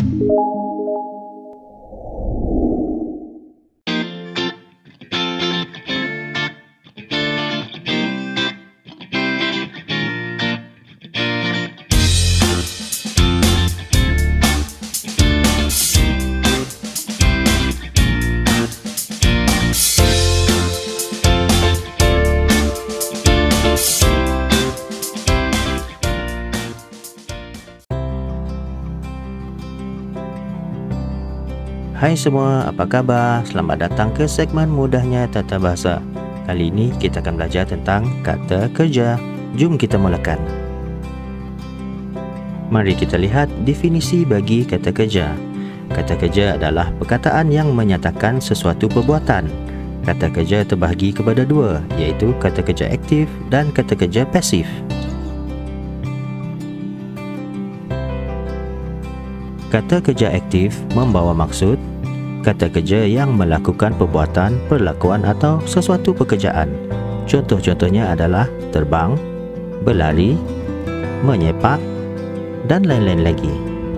Hai semua, apa khabar? Selamat datang ke segmen Mudahnya Tata Bahasa. Kali ini kita akan belajar tentang kata kerja. Jom kita mulakan. Mari kita lihat definisi bagi kata kerja. Kata kerja adalah perkataan yang menyatakan sesuatu perbuatan. Kata kerja terbahagi kepada dua, iaitu kata kerja aktif dan kata kerja pasif. Kata kerja aktif membawa maksud kata kerja yang melakukan perbuatan, perlakuan atau sesuatu pekerjaan. Contoh-contohnya adalah terbang, berlari, menyepak dan lain-lain lagi.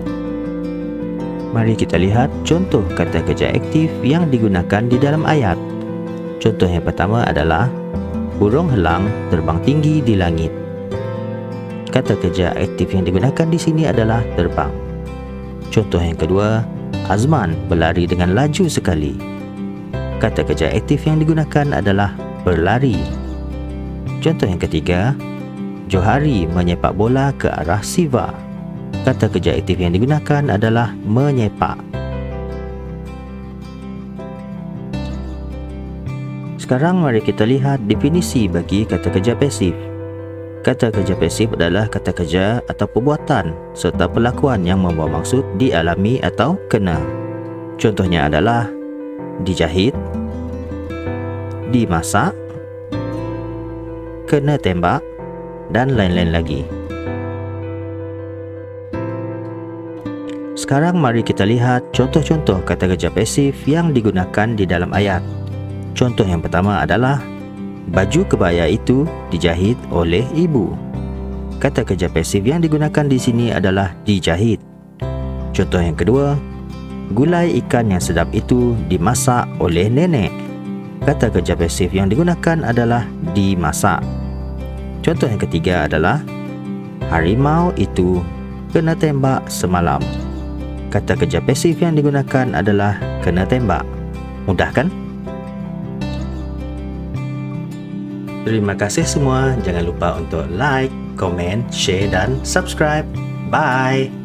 Mari kita lihat contoh kata kerja aktif yang digunakan di dalam ayat. Contoh yang pertama adalah burung helang terbang tinggi di langit. Kata kerja aktif yang digunakan di sini adalah terbang. Contoh yang kedua, Azman berlari dengan laju sekali. Kata kerja aktif yang digunakan adalah berlari. Contoh yang ketiga, Johari menyepak bola ke arah Siva. Kata kerja aktif yang digunakan adalah menyepak. Sekarang mari kita lihat definisi bagi kata kerja pasif. Kata kerja pasif adalah kata kerja atau perbuatan serta perlakuan yang membawa maksud dialami atau kena. Contohnya adalah dijahit, dimasak, kena tembak dan lain-lain lagi. Sekarang mari kita lihat contoh-contoh kata kerja pasif yang digunakan di dalam ayat. Contoh yang pertama adalah baju kebaya itu dijahit oleh ibu. Kata kerja pasif yang digunakan di sini adalah dijahit. Contoh yang kedua, gulai ikan yang sedap itu dimasak oleh nenek. Kata kerja pasif yang digunakan adalah dimasak. Contoh yang ketiga adalah harimau itu kena tembak semalam. Kata kerja pasif yang digunakan adalah kena tembak. Mudah kan? Terima kasih semua. Jangan lupa untuk like, komen, share dan subscribe. Bye!